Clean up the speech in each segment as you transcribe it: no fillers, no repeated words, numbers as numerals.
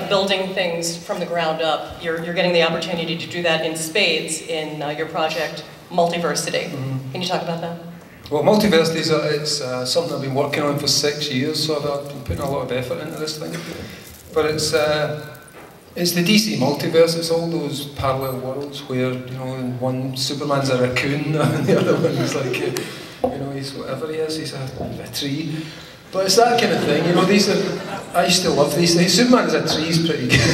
like building things from the ground up. You're getting the opportunity to do that in spades in your project, Multiversity. Can you talk about that? Well, Multiversity is something I've been working on for 6 years, so I've been putting a lot of effort into this thing. But it's the DC multiverse. It's all those parallel worlds where, you know, in one Superman's a raccoon and the other one is like, you know, he's whatever he is, he's a tree. But it's that kind of thing, you know. These are, I used to love these things. Superman as a tree is pretty good.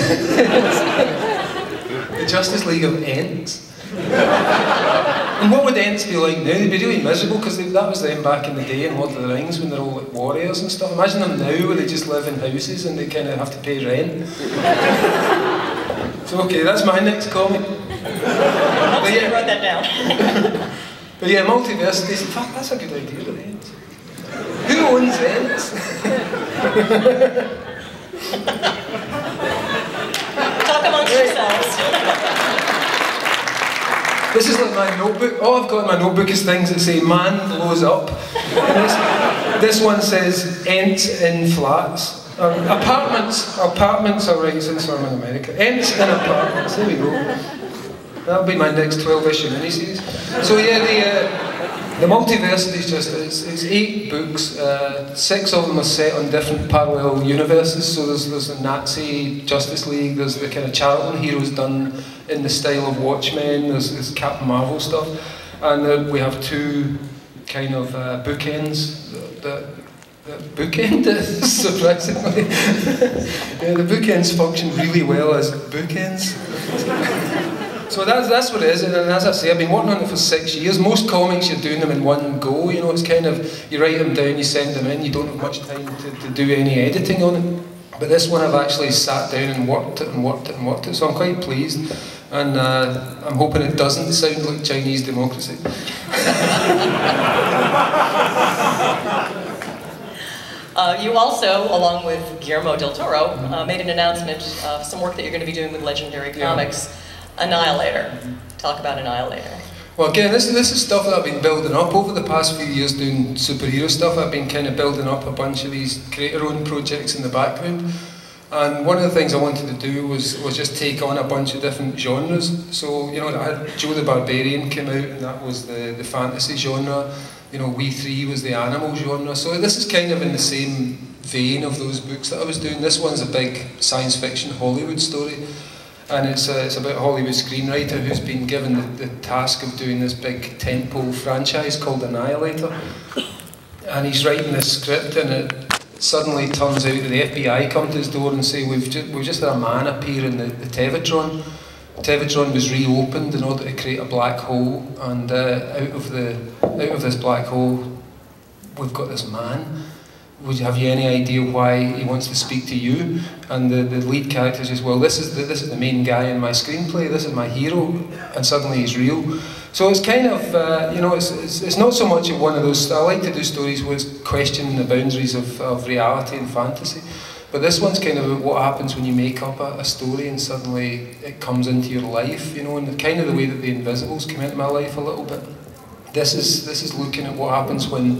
The Justice League of Ents. And what would Ents be like now? They'd be really miserable, because that was them back in the day in Lord of the Rings when they're all like warriors and stuff. Imagine them now where they just live in houses and they kind of have to pay rent. So okay, that's my next comic. But yeah, wrote that down. But yeah, Multiversity, fuck, that's a good idea with Ents. Who owns Ents? Talk amongst yourselves. This is like my notebook. All I've got in my notebook is things that say "man blows up." This one says "Ents in flats." Apartments are right, since I'm in America. Ents in apartments, there we go. That'll be my next 12-issue miniseries. So yeah, the Multiversity is just, it's 8 books, 6 of them are set on different parallel universes. So there's a Nazi Justice League, there's the kind of Charlton heroes done in the style of Watchmen, there's Captain Marvel stuff, and we have 2 kind of bookends that bookend it, surprisingly. Yeah, the bookends function really well as bookends. So that's what it is, and as I say, I've been working on it for 6 years. Most comics, you're doing them in one go, you know, it's kind of, you write them down, you send them in, you don't have much time to do any editing on it. But this one I've actually sat down and worked it, so I'm quite pleased. And I'm hoping it doesn't sound like Chinese democracy. You also, along with Guillermo del Toro, made an announcement of some work that you're going to be doing with Legendary Comics, Annihilator. Talk about Annihilator. Well, again, this is stuff that I've been building up over the past few years doing superhero stuff. I've been kind of building up a bunch of these creator-owned projects in the background. And one of the things I wanted to do was just take on a bunch of different genres. So, you know, I had Joe the Barbarian came out, and that was the fantasy genre. You know, We Three was the animal genre. So this is kind of in the same vein of those books that I was doing. This one's a big science fiction Hollywood story. And it's about a Hollywood screenwriter who's been given the task of doing this big tentpole franchise called Annihilator. And he's writing this script, and it suddenly turns out that the FBI come to his door and say, we've just had a man appear in the Tevatron. Tevatron was reopened in order to create a black hole, and out of this black hole, we've got this man. Have you any idea why he wants to speak to you? And the lead character says, well, this is the main guy in my screenplay, this is my hero, and suddenly he's real. So it's kind of, you know, it's not so much one of those, I like to do stories where it's questioning the boundaries of reality and fantasy, but this one's kind of what happens when you make up a story and suddenly it comes into your life, you know, and kind of the way that the Invisibles come into my life a little bit. This is looking at what happens when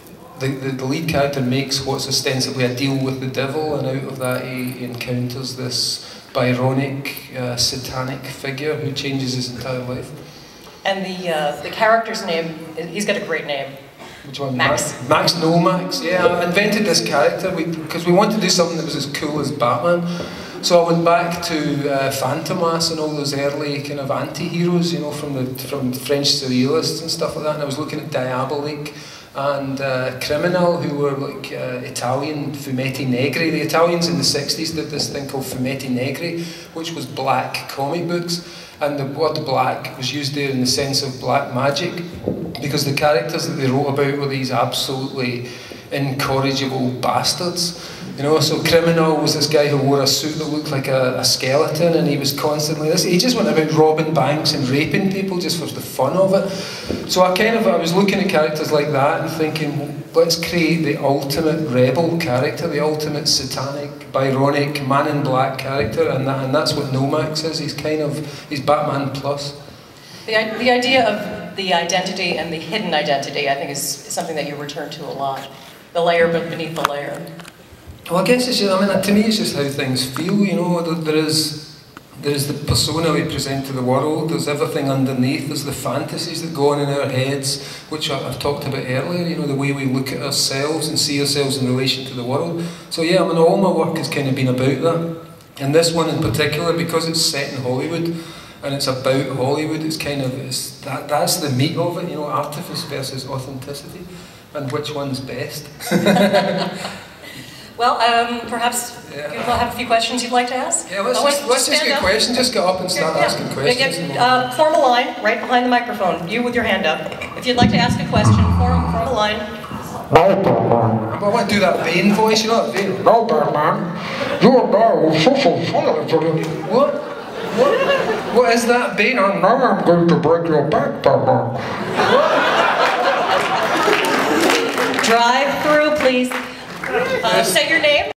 the lead character makes what's ostensibly a deal with the devil, and out of that he encounters this Byronic, satanic figure who changes his entire life. And the character's name, he's got a great name. Which one? Max. Max Nomax. Yeah, I invented this character because we wanted to do something that was as cool as Batman. So I went back to Fantomas and all those early kind of anti-heroes, you know, from French surrealists and stuff like that. And I was looking at Diabolique and Criminal, who were like Italian Fumetti Negri. The Italians in the 60s did this thing called Fumetti Negri, which was black comic books, and the word black was used there in the sense of black magic, because the characters that they wrote about were these absolutely incorrigible bastards. You know, so Criminal was this guy who wore a suit that looked like a skeleton, and he was constantly he just went about robbing banks and raping people just for the fun of it. So I was looking at characters like that and thinking, well, let's create the ultimate rebel character, the ultimate satanic, Byronic, man in black character, and that's what Nomax is. He's Batman plus. The idea of the identity and the hidden identity, I think, is something that you return to a lot. The layer beneath the layer. Well, I guess it's just, I mean, to me it's just how things feel, you know. There is the persona we present to the world, there's everything underneath, there's the fantasies that go on in our heads, which I've talked about earlier, you know, the way we look at ourselves and see ourselves in relation to the world. So yeah, I mean, all my work has kind of been about that. And this one in particular, because it's set in Hollywood, and it's about Hollywood, it's kind of, that's the meat of it, you know, artifice versus authenticity, and which one's best. Well, perhaps people have a few questions you'd like to ask? Yeah, let's just get questions, just get up and start asking questions. Form a line right behind the microphone, you with your hand up. If you'd like to ask a question, form a line. I want to do that Bane voice, you know that Bane? No, Batman. You and I will so What? What is that, Bane? And now I'm going to break your back, Batman. Drive through, please. Say your name.